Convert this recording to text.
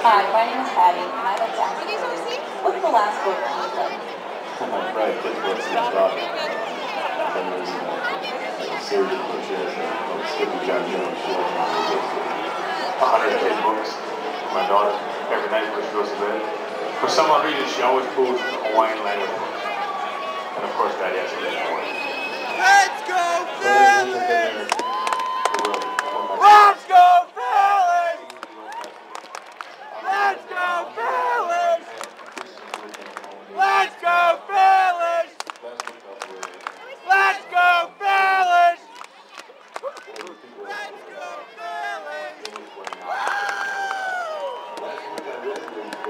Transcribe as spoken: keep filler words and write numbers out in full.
Hi, my name is Patty, and I'd like to ask you, what's the last book you read? Right, just what's the problem. Then there's uh, like a series of books here, so Skippy John Jones, one hundred eight books for my daughter every night when she goes to bed. For some odd reason, she always pulls Hawaiian language books. And of course, Daddy has to get Hawaiian. Let's go, Phillies!